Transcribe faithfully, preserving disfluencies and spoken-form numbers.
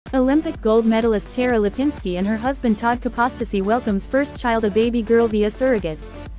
Olympic gold medalist Tara Lipinski and her husband Todd Kapostasy welcomes first child, a baby girl via surrogate.